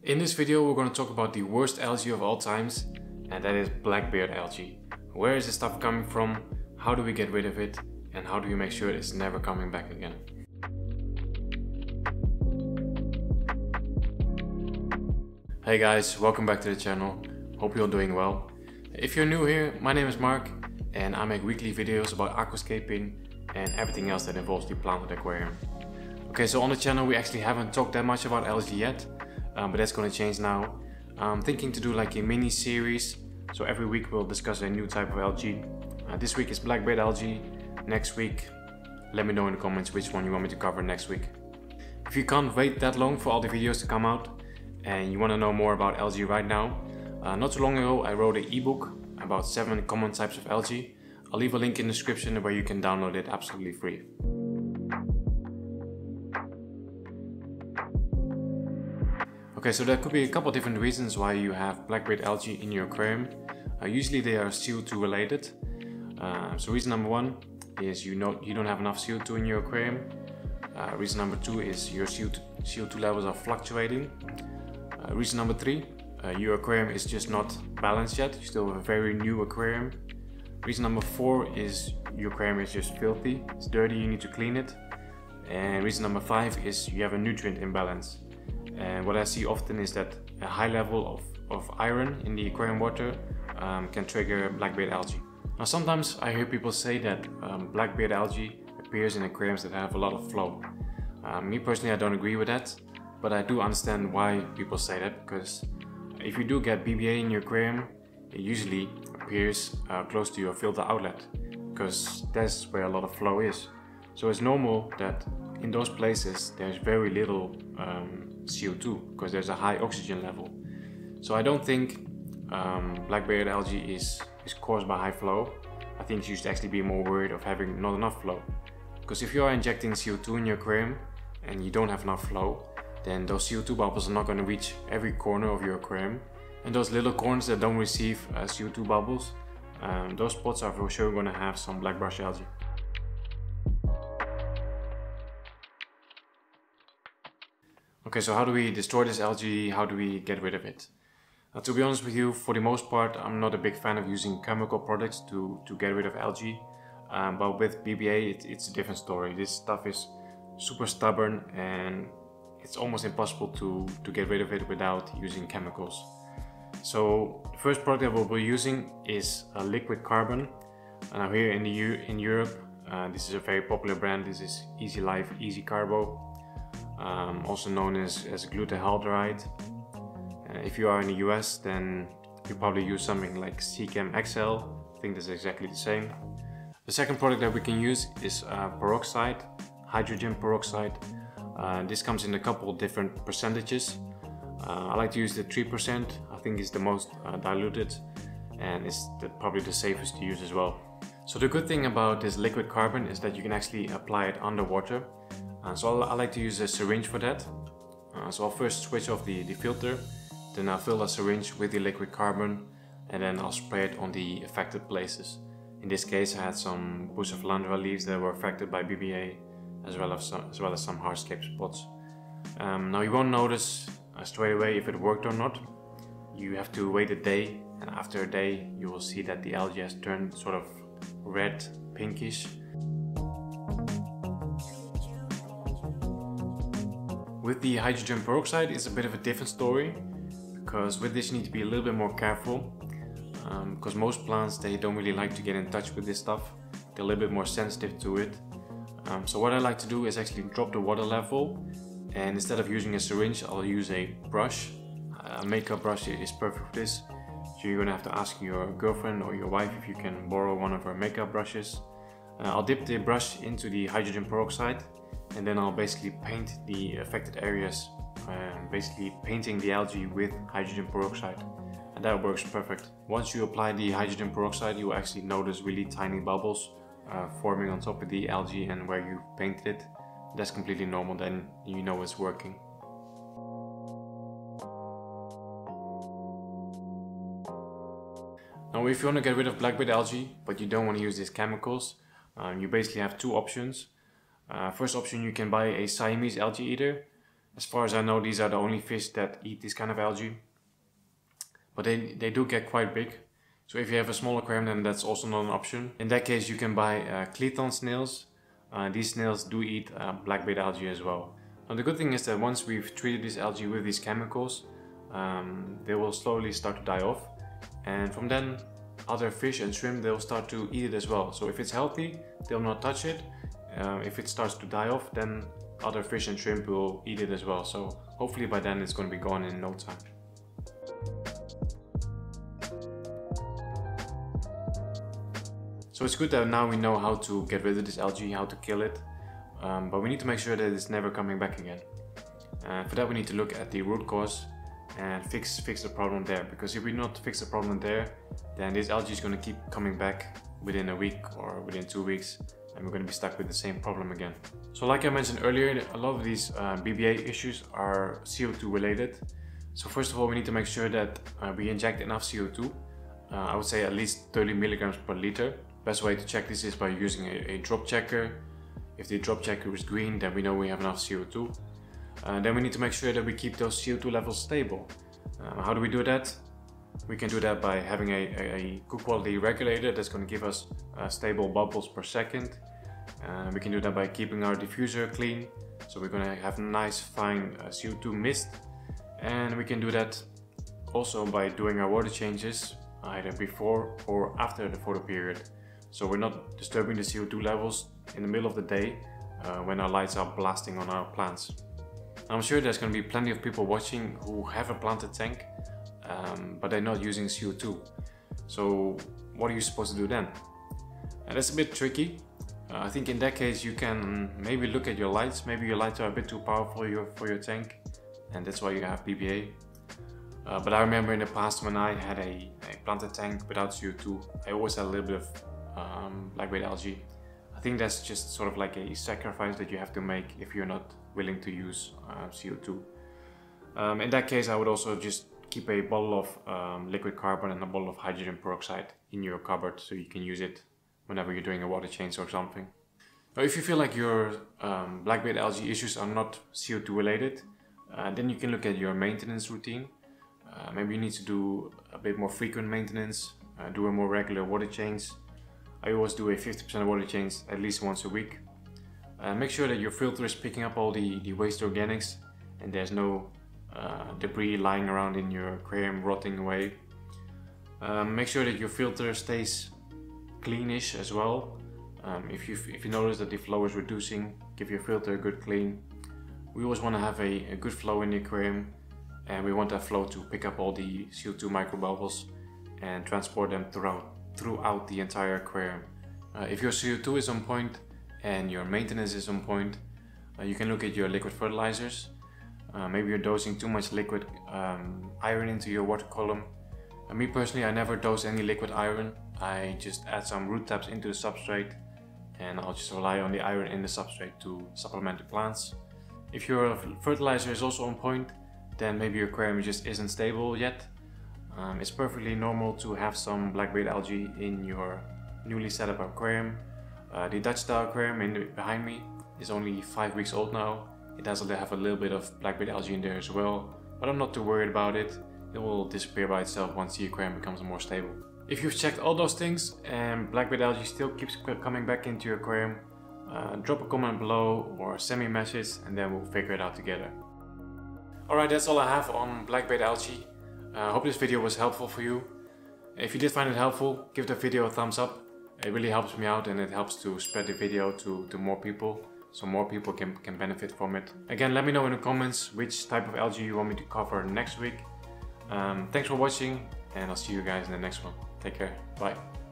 In this video we're going to talk about the worst algae of all times, and that is blackbeard algae. Where is this stuff coming from, how do we get rid of it, and how do we make sure it's never coming back again? Hey guys, welcome back to the channel. Hope you're doing well. If you're new here, my name is Mark and I make weekly videos about aquascaping and everything else that involves the planted aquarium. Okay, so on the channel we actually haven't talked that much about algae yet, but that's going to change now. I'm thinking to do like a mini series, so every week we'll discuss a new type of algae. This week is blackbeard algae. Next week, let me know in the comments which one you want me to cover next week. If you can't wait that long for all the videos to come out and you want to know more about algae right now, not too long ago I wrote an ebook about 7 common types of algae. I'll leave a link in the description where you can download it absolutely free. Okay, so there could be a couple of different reasons why you have blackbeard algae in your aquarium. Usually they are CO2 related. So reason number 1 is you don't have enough CO2 in your aquarium. Reason number 2 is your CO2 levels are fluctuating. Reason number 3, your aquarium is just not balanced yet. You still have a very new aquarium. Reason number 4 is your aquarium is just filthy. It's dirty, you need to clean it. And reason number 5 is you have a nutrient imbalance. And what I see often is that a high level of iron in the aquarium water can trigger blackbeard algae. Now sometimes I hear people say that blackbeard algae appears in aquariums that have a lot of flow. Me personally, I don't agree with that, but I do understand why people say that, because if you do get BBA in your aquarium, it usually appears close to your filter outlet, because that's where a lot of flow is. So it's normal that in those places there's very little CO2 because there's a high oxygen level. So I don't think blackbeard algae is caused by high flow. I think you should actually be more worried of having not enough flow. Because if you are injecting CO2 in your aquarium and you don't have enough flow, then those CO2 bubbles are not going to reach every corner of your aquarium. And those little corners that don't receive CO2 bubbles, those spots are for sure going to have some black brush algae. Okay, so how do we destroy this algae? How do we get rid of it? To be honest with you, for the most part, I'm not a big fan of using chemical products to get rid of algae. But with BBA, it's a different story. This stuff is super stubborn and it's almost impossible to get rid of it without using chemicals. So the first product that we'll be using is a liquid carbon. Now here in Europe, this is a very popular brand. This is Easy Life Easy Carbo, also known as glutathione. If you are in the US, then you probably use something like Seachem XL. I think that's exactly the same. The second product that we can use is peroxide, hydrogen peroxide. This comes in a couple of different percentages. I like to use the 3%. I think it's the most diluted and it's probably the safest to use as well. So the good thing about this liquid carbon is that you can actually apply it underwater. So I like to use a syringe for that. So I'll first switch off the filter, then I'll fill a syringe with the liquid carbon and then I'll spray it on the affected places. In this case I had some Bucephalandra leaves that were affected by BBA, as well as some hardscape spots. Now you won't notice straight away if it worked or not. You have to wait a day, and after a day you will see that the algae has turned sort of red, pinkish. With the hydrogen peroxide it's a bit of a different story, because with this you need to be a little bit more careful, because most plants, they don't really like to get in touch with this stuff. They're a little bit more sensitive to it. So what I like to do is actually drop the water level, and instead of using a syringe I'll use a brush. A makeup brush is perfect for this, so you're gonna have to ask your girlfriend or your wife if you can borrow one of her makeup brushes. I'll dip the brush into the hydrogen peroxide and then I'll basically paint the affected areas, basically painting the algae with hydrogen peroxide, and that works perfect. Once you apply the hydrogen peroxide you will actually notice really tiny bubbles forming on top of the algae and where you painted it. That's completely normal, then you know it's working. Now if you want to get rid of blackbeard algae but you don't want to use these chemicals, you basically have two options. First option, you can buy a Siamese algae eater. As far as I know, these are the only fish that eat this kind of algae. But they do get quite big. So if you have a small aquarium, then that's also not an option. In that case, you can buy Cleton snails. These snails do eat black-bait algae as well. Now the good thing is that once we've treated this algae with these chemicals, they will slowly start to die off. And from then, other fish and shrimp, they'll start to eat it as well. So if it's healthy, they'll not touch it. If it starts to die off, then other fish and shrimp will eat it as well. So hopefully by then it's going to be gone in no time. So it's good that now we know how to get rid of this algae, how to kill it, but we need to make sure that it's never coming back again. For that we need to look at the root cause and fix the problem there, because if we not fix the problem there, then this algae is going to keep coming back within a week or within 2 weeks, and we're going to be stuck with the same problem again. So like I mentioned earlier, a lot of these BBA issues are CO2 related. So first of all, we need to make sure that we inject enough CO2. I would say at least 30 milligrams per liter. Best way to check this is by using a drop checker. If the drop checker is green, then we know we have enough CO2. Then we need to make sure that we keep those CO2 levels stable. How do we do that? We can do that by having a good quality regulator that's going to give us stable bubbles per second. We can do that by keeping our diffuser clean, so we're going to have nice fine CO2 mist. And we can do that also by doing our water changes either before or after the photo period. So we're not disturbing the CO2 levels in the middle of the day when our lights are blasting on our plants. I'm sure there's going to be plenty of people watching who have a planted tank, but they're not using CO2. So what are you supposed to do then? And that's a bit tricky. I think in that case you can maybe look at your lights. Maybe your lights are a bit too powerful for your tank, and that's why you have BBA. But I remember in the past when I had a planted tank without CO2, I always had a little bit of black-bait algae. I think that's just sort of like a sacrifice that you have to make if you're not willing to use CO2. In that case, I would also just keep a bottle of liquid carbon and a bottle of hydrogen peroxide in your cupboard, so you can use it whenever you're doing a water change or something. Now, if you feel like your black-bait algae issues are not CO2 related, then you can look at your maintenance routine. Maybe you need to do a bit more frequent maintenance, do a more regular water change. I always do a 50% water change at least once a week. Make sure that your filter is picking up all the waste organics and there's no debris lying around in your aquarium rotting away. Make sure that your filter stays cleanish as well. If you notice that the flow is reducing, give your filter a good clean. We always want to have a good flow in the aquarium, and we want that flow to pick up all the CO2 microbubbles and transport them throughout the entire aquarium. If your CO2 is on point and your maintenance is on point, you can look at your liquid fertilizers. Maybe you're dosing too much liquid iron into your water column. Me personally, I never dose any liquid iron. I just add some root tabs into the substrate, and I'll just rely on the iron in the substrate to supplement the plants. If your fertilizer is also on point, then maybe your aquarium just isn't stable yet. It's perfectly normal to have some black-bait algae in your newly set up aquarium. The Dutch style aquarium behind me is only 5 weeks old now. It does have a little bit of black-bait algae in there as well, but I'm not too worried about it. It will disappear by itself once the aquarium becomes more stable. If you've checked all those things and black-bait algae still keeps coming back into your aquarium, drop a comment below or send me a message, and then we'll figure it out together. Alright, that's all I have on black-bait algae. I hope this video was helpful for you. If you did find it helpful, give the video a thumbs up. It really helps me out and it helps to spread the video to more people, so more people can benefit from it. Again, let me know in the comments which type of algae you want me to cover next week. Thanks for watching, and I'll see you guys in the next one. Take care. Bye.